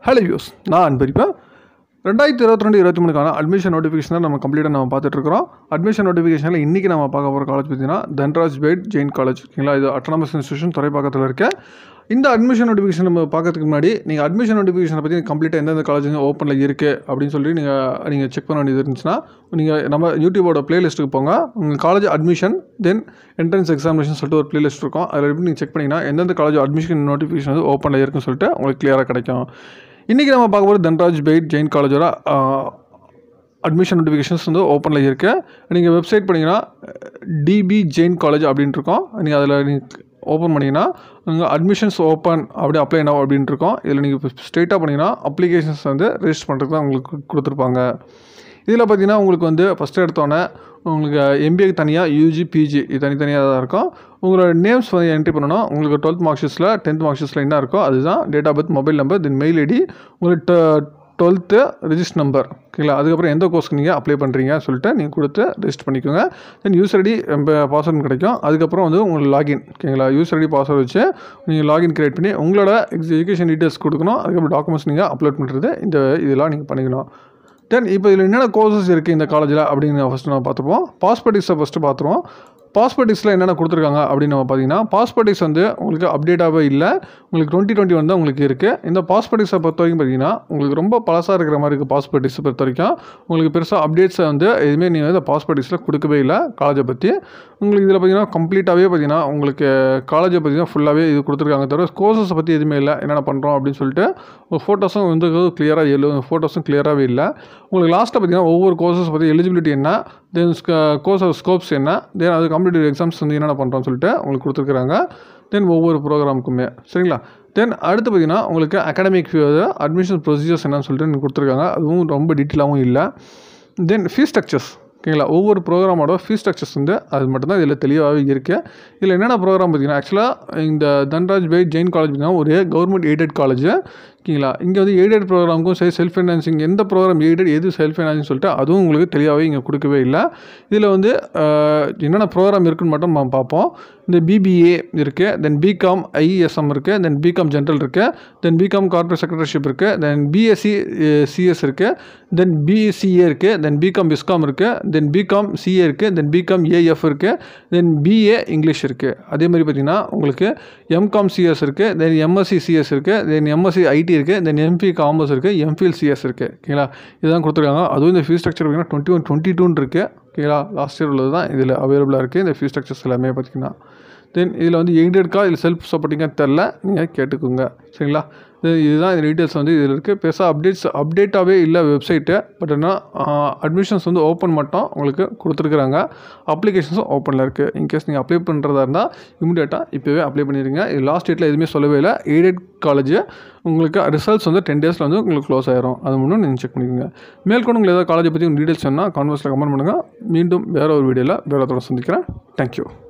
Hello views, நான் அன்பரிப்பேன். 2022-23க்கான admission நோட்டிஃபிகேஷனை நம்ம கம்ப்ளீட்டாக நம்ம பார்த்துட்ருக்கோம். அட்மிஷன் நோட்டிஃபிகேஷனில் இன்றைக்கி நம்ம பார்க்க போகிற காலேஜ் பார்த்தீங்கன்னா தன்ராஜ் பெய்ட் ஜெயின் காலேஜ். ஓகேங்களா, இது அட்டானமஸ் இன்ஸ்டியூஷன் துறைப்பாக்கத்தில் இருக்க. இந்த அட்மிஷன் நோட்டிஃபிகேஷன் நம்ம பார்க்கறதுக்கு முன்னாடி நீங்கள் அட்மிஷன் நோட்டிஃபிகேஷனை பற்றி கம்ப்ளீட்டாக எந்தெந்த காலேஜ் ஓப்பனில் இருக்குது அப்படின்னு சொல்லி நீங்கள் செக் பண்ண வேண்டியது இருந்துச்சுன்னா நீங்கள் நம்ம யூடியூபோட ப்ளேலிஸ்ட்டுக்கு போங்க. உங்கள் college admission then entrance examination சொல்லிட்டு ஒரு ப்ளேலிஸ்ட் இருக்கும். அதில் எப்படி நீங்கள் செக் பண்ணிங்கன்னா எந்தெந்த காலேஜ் அட்மிஷன் நோட்டிஃபிகேஷன் வந்து ஓப்பனில் இருக்குன்னு சொல்லிட்டு உங்களுக்கு கிளியராக கிடைக்கும். இன்றைக்கி நம்ம பார்க்க போகிறது தன்ராஜ் பெய்ட் ஜெயின் காலேஜோட அட்மிஷன் நோட்டிஃபிகேஷன்ஸ் வந்து ஓப்பனில் இருக்குது. நீங்கள் வெப்சைட் பண்ணிங்கன்னா டிபி ஜெயின் காலேஜ் அப்படின்ட்டு இருக்கோம். நீங்கள் அதில் நீங்கள் ஓப்பன் பண்ணிங்கன்னா நீங்கள் அட்மிஷன்ஸ் ஓப்பன் அப்படி அப்ளை now அப்படின்ட்டு இருக்கோம். இதில் நீங்கள் ஸ்ட்ரெயிட்டாக பண்ணிங்கன்னா அப்ளிகேஷன்ஸ் வந்து ரெஜிஸ்டர் பண்ணுறதுக்கு தான் உங்களுக்கு கொடுத்துருப்பாங்க. இதில் பார்த்தீங்கன்னா உங்களுக்கு வந்து ஃபஸ்ட்டு எடுத்தோன்னே உங்களுக்கு எம்பிஏக்கு தனியாக யூஜி பிஜி இது தனித்தனியாக தான் இருக்கும். உங்களோட நேம்ஸ் வந்து என்ட்ரி பண்ணணும். உங்களுக்கு 12th மார்க் ஷீட்ஸில் 10th மார்க் ஷீட்ஸில் என்ன இருக்கோ அதுதான் date of birth, mobile number, then mail ID, உங்களுக்கு 12th ரெஜிஸ்டர் நம்பர். ஓகேங்களா, அதுக்கப்புறம் எந்த கோர்ஸ்க்கு நீங்கள் அப்ளை பண்ணுறீங்க சொல்லிட்டு நீங்கள் கொடுத்து ரெஜிஸ்டர் பண்ணிக்கோங்க. தென் யூசர் ஐடி பாஸ்வேர்டு கிடைக்கும். அதுக்கப்புறம் வந்து உங்களுக்கு லாகின். ஓகேங்களா, யூசர் ஐடி பாஸ்வேர்டு வச்சு நீங்கள் லாகின் கிரியேட் பண்ணி உங்களோட எஜுகேஷன் டீட்டெயில்ஸ் கொடுக்கணும். அதுக்கப்புறம் டாக்குமெண்ட்ஸ் நீங்கள் அப்லோட் பண்ணுறது இதெல்லாம் நீங்கள் பண்ணிக்கணும். தென் இப்போ இதில் என்னென்ன கோர்சஸ் இருக்குது இந்த காலேஜில் அப்படின்னு ஃபஸ்ட்டு நம்ம பார்த்துருவோம். பாஸ்போர்ட்டிக்ஸை ஃபஸ்ட்டு பார்த்துருவோம். பாஸ்போர்ட்டிக்ஸில் என்னென்ன கொடுத்துருக்காங்க அப்படின்னு நம்ம பார்த்தீங்கன்னா பாஸ்போர்ட்டிக்ஸ் வந்து உங்களுக்கு அப்டேட்டாகவே இல்லை. உங்களுக்கு 2021 தான் உங்களுக்கு இருக்குது. இந்த பாஸ்போர்ட்டிக்ஸை பொறுத்த வரைக்கும் பார்த்தீங்கன்னா உங்களுக்கு ரொம்ப பழசாக இருக்கிற மாதிரி இருக்குது. பாஸ்போர்ட்டிக்ஸை பொறுத்த வரைக்கும் உங்களுக்கு பெருசாக அப்டேட்ஸை வந்து எதுவுமே நீங்கள் இந்த பாஸ்போர்ட்டிக்ஸில் கொடுக்கவே இல்லை காலேஜை பற்றி. உங்களுக்கு இதில் பார்த்தீங்கன்னா கம்ப்ளீட்டாகவே பார்த்தீங்கன்னா உங்களுக்கு காலேஜை பார்த்தீங்கன்னா ஃபுல்லாகவே இது கொடுத்துருக்காங்க. தவிர கோர்சஸை பற்றி எதுவுமே இல்லை. என்னென்ன பண்ணுறோம் அப்படின்னு சொல்லிட்டு ஃபோட்டோஸும் வந்து கிளியராக ஃபோட்டோஸும் கிளியராகவே இல்லை. உங்களுக்கு லாஸ்ட்டாக பார்த்தீங்கன்னா ஒவ்வொரு கோர்சஸ் பற்றி எலிஜிபிலிட்டி என்ன, தென் கோர்ஸ் ஸ்கோப்ஸ் என்ன, தென் அது காம்படிட்டிவ் எக்ஸாம்ஸ் வந்து என்னென்ன பண்ணுறோன்னு சொல்லிட்டு உங்களுக்கு கொடுத்துருக்குறாங்க. தென் ஒவ்வொரு ப்ரோக்ராமுக்குமே சரிங்களா. தென் அடுத்து பார்த்தீங்கன்னா உங்களுக்கு அகாடமிக் அட்மிஷன் ப்ரொசீஜர்ஸ் என்னன்னு சொல்லிட்டு கொடுத்துருக்காங்க. அதுவும் ரொம்ப டீட்டெயிலாகவும் இல்லை. Then fees structures. ஓகேங்களா, ஒவ்வொரு ப்ரோக்ராமோட ஃபீஸ் ஸ்ட்ரக்சர்ஸ் வந்து அது மட்டும்தான் இதில் தெளிவாகவே இருக்குது. இதில் என்னென்ன ப்ரோக்ராம் பார்த்தீங்கன்னா ஆக்சுவலாக இந்த தன்ராஜ் பெய்ட் ஜெயின் காலேஜ் பார்த்தீங்கன்னா ஒரு கவர்மெண்ட் எய்டட் காலேஜ். ஓகேங்களா, இங்கே வந்து எய்டட் ப்ரோக்ராமுக்கும் சரி செல்ஃப் ஃபைனான்சிங் எந்த ப்ரோக்ராம் எய்டட் எது செல்ஃப் ஃபைனான்சிங் சொல்லிட்டு அதுவும் உங்களுக்கு தெளிவாகவே இங்கே கொடுக்கவே இல்லை. இதில் வந்து என்னென்ன ப்ரோக்ராம் இருக்குன்னு மட்டும் நம்ம பார்ப்போம். இந்த பிபிஏ இருக்குது, தென் பிகாம் ஐஎஸ்எம் இருக்குது, தென் பிகாம் ஜென்ரல் இருக்குது, தென் பிகாம் கார்ப்பரேட் செக்ரட்டரிஷிப் இருக்குது, தென் பிஎஸ்சி சிஎஸ் இருக்குது, தென் பிசிஏ இருக்குது, தென் பிகாம் பிஸ்காம் இருக்குது, தென் பிகாம் சிஏ இருக்குது, தென் பிகாம் ஏஎஃப் இருக்குது, தென் பிஏ இங்கிலீஷ் இருக்குது. அதே மாதிரி பார்த்திங்கன்னா உங்களுக்கு எம்காம் சிஎஸ் இருக்குது, தென் எம்எஸ்சி சிஎஸ் இருக்குது, தென் எம்எஸ்சி ஐடி இருக்குது, தென் எம்பி காமர்ஸ் இருக்குது, எம்ஃபில் சிஎஸ் இருக்குது. ஓகேங்களா, இதுதான் கொடுத்துருக்காங்க. அதுவும் இந்த ஃபீஸ் ஸ்ட்ரக்சர் பார்த்திங்கன்னா 21-22 இருக்குது. ஓகேங்களா, லாஸ்ட் இயர் உள்ளது தான் இதில் அவைலபிளாக இருக்குது இந்த ஃபீஸ் ஸ்ட்ரக்சர்ஸ் எல்லாமே பார்த்திங்கன்னா. தென் இதில் வந்து எய்டட்கா இல்லை செல்ஃப் சப்போர்ட்டிங்காக தெரில, நீங்கள் கேட்டுக்கோங்க சரிங்களா. இதுதான் இந்த டீட்டெயில்ஸ் வந்து இதில் இருக்குது. பெருசாக அப்டேட்டாகவே இல்லை வெப்சைட்டு. பட் ஆனால் அட்மிஷன்ஸ் வந்து ஓப்பன் மட்டும் உங்களுக்கு கொடுத்துருக்குறாங்க. அப்ளிகேஷன்ஸும் ஓப்பனில் இருக்குது. இன்கேஸ் நீங்கள் அப்ளை பண்ணுறதா இருந்தால் இமிடியேட்டாக இப்போவே அப்ளை பண்ணிடுங்க. இது லாஸ்ட் டேட்டில் எதுவுமே சொல்லவே இல்லை. எய்டட் காலேஜ் உங்களுக்கு ரிசல்ட்ஸ் வந்து 10 days வந்து உங்களுக்கு க்ளோஸ் ஆயிரும். அது முன்னும் நீங்கள் செக் பண்ணிக்கோங்க. மேற்கொண்டு உங்களுக்கு ஏதாவது காலேஜை பற்றி டீட்டெயில்ஸ் வேணும்னா கான்வர்ஸில் கமெண்ட் பண்ணுங்கள். மீண்டும் வேறு ஒரு வீடியோவில் வேறு ஒருத்தரோட சந்திக்கிறேன். தேங்க்யூ.